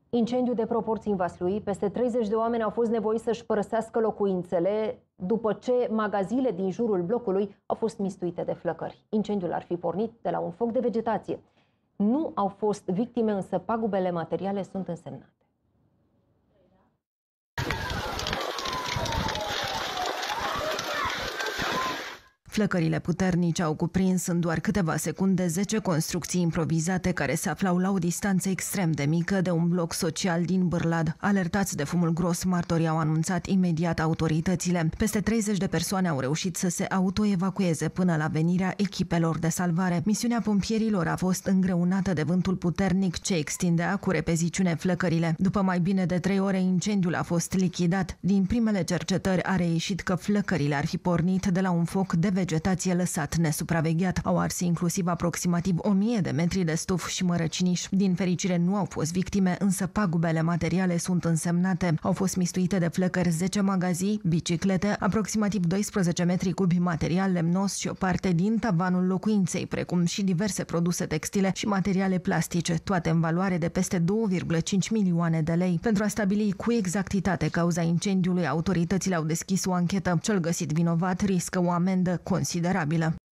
Incendiu de proporții în Vaslui. Peste 30 de oameni au fost nevoiți să-și părăsească locuințele după ce magazinele din jurul blocului au fost mistuite de flăcări. Incendiul ar fi pornit de la un foc de vegetație. Nu au fost victime, însă pagubele materiale sunt însemnate. Flăcările puternice au cuprins în doar câteva secunde 10 construcții improvizate care se aflau la o distanță extrem de mică de un bloc social din Bârlad. Alertați de fumul gros, martorii au anunțat imediat autoritățile. Peste 30 de persoane au reușit să se autoevacueze până la venirea echipelor de salvare. Misiunea pompierilor a fost îngreunată de vântul puternic ce extindea cu repeziciune flăcările. După mai bine de 3 ore, incendiul a fost lichidat. Din primele cercetări a reieșit că flăcările ar fi pornit de la un foc de vegetație lăsat nesupravegheat. Au ars inclusiv aproximativ 1000 de metri de stuf și mărăciniș. Din fericire nu au fost victime, însă pagubele materiale sunt însemnate. Au fost mistuite de flăcări 10 magazii, biciclete, aproximativ 12 metri cubi material lemnos și o parte din tavanul locuinței, precum și diverse produse textile și materiale plastice, toate în valoare de peste 2,5 milioane de lei. Pentru a stabili cu exactitate cauza incendiului, autoritățile au deschis o anchetă. Cel găsit vinovat riscă o amendă considerabilă.